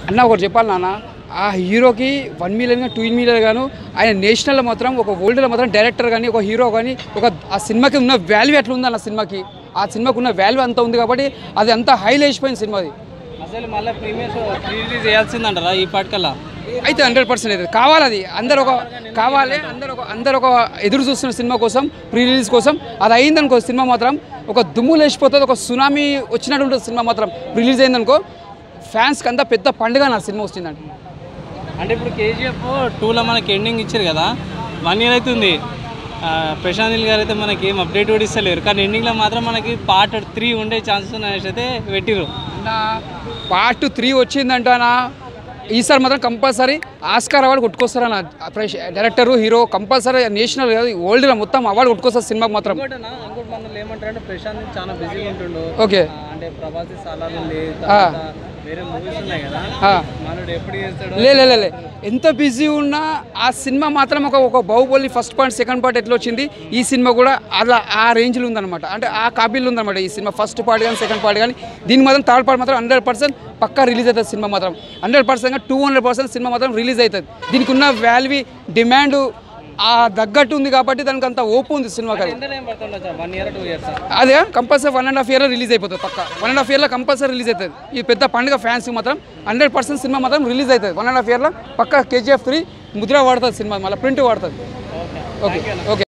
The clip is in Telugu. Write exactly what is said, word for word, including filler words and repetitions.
అన్న ఒకటి చెప్పాలి నాన్న, ఆ హీరోకి వన్ మిలియన్ టూ మిలియన్ గాను ఆయన నేషనల్లో మాత్రం ఒక వరల్డ్లో మాత్రం డైరెక్టర్ కానీ ఒక హీరో కానీ ఒక ఆ సినిమాకి ఉన్న వాల్యూ ఎట్లా ఉంది అన్న సినిమాకి, ఆ సినిమాకి ఉన్న వాల్యూ అంత ఉంది కాబట్టి అది అంతా హై లేచిపోయింది సినిమాది. అసలు మళ్ళీ ప్రీమియర్ ప్రీ రిలీజ్ చేయాల్సిందంటారా ఈ పాటికల్లా? అయితే హండ్రెడ్ పర్సెంట్ అయితే కావాలి, అది అందరు ఒక కావాలి, అందరు ఒక అందరు ఒక ఎదురు చూస్తున్న సినిమా కోసం, ప్రీ రిలీజ్ కోసం. అది అయిందనుకో సినిమా మాత్రం ఒక దుమ్ము లేచిపోతుంది, ఒక సునామీ వచ్చినట్టు ఉంటుంది సినిమా మాత్రం. రిలీజ్ అయిందనుకో ఫ్యాన్స్కి అంతా పెద్ద పండుగ నా సినిమా వచ్చిందంటే. అంటే ఇప్పుడు కేజీఎఫ్ టూలో మనకి ఎండింగ్ ఇచ్చారు కదా, వన్ ఇయర్ అవుతుంది. ప్రశాంత్ నీల్ గారు అయితే మనకి ఏం అప్డేట్ కూడా ఇస్తలేరు, కానీ ఎండింగ్లో మాత్రం మనకి పార్ట్ త్రీ ఉండే ఛాన్సెస్ అనేసి అయితే పెట్టిరు. పార్ట్ త్రీ వచ్చిందంటానా ఈసారి మాత్రం కంపల్సరీ ఆస్కార్ అవార్డు కొట్టుకొస్తారన్న డైరెక్టర్ హీరో, కంపల్సరీ నేషనల్ వరల్డ్లో మొత్తం అవార్డు కొట్టుకొస్తారు సినిమాకి మాత్రం. ఇంకోటి మనం ఏమంటారంటే ప్రశాంత్ చాలా బిజీగా ఉంటుండు. ఓకే, అంటే ప్రభాస్ సాలార్ ఉంది, వేరే మూవీస్ ఉన్నాయి కదా, మనోడు ఎప్పుడు చేస్తాడు లే లే ఎంత బిజీ ఉన్నా ఆ సినిమా మాత్రం ఒక ఒక Baahubali first part second part ఎట్లా వచ్చింది, ఈ సినిమా కూడా అలా ఆ రేంజ్లో ఉందన్నమాట. అంటే ఆ కాపీలు ఉందన్నమాట ఈ సినిమా, ఫస్ట్ పార్ట్ కానీ సెకండ్ పార్ట్ కానీ. దీనికి మాత్రం థర్డ్ పార్ట్ మాత్రం హండ్రెడ్ పర్సెంట్ పక్కా రిలీజ్ అవుతుంది సినిమా మాత్రం. Hundred percent two hundred percent సినిమా మాత్రం రిలీజ్ అవుతుంది. దీనికి ఉన్న వాల్యూ డిమాండ్ ఆ తగ్గట్టు ఉంది కాబట్టి దానికి అంత ఓపు ఉంది సినిమా. అదే కంపల్సరీ వన్ అండ్ హాఫ్ ఇయర్లో రిలీజ్ అయిపోతుంది పక్క. వన్ అండ్ హాఫ్ ఇయర్లో కంపల్సరీ రిలీజ్ అవుతుంది. ఈ పెద్ద పండుగ ఫ్యాన్స్ మాత్రం హండ్రెడ్ పర్సెంట్ సినిమా మాత్రం రిలీజ్ అవుతుంది వన్ అండ్ హాఫ్ ఇయర్లో పక్క. కేజీఎఫ్ త్రీ ముద్ర వాడుతుంది సినిమా, మళ్ళీ ప్రింట్ వాడుతుంది. Okay okay.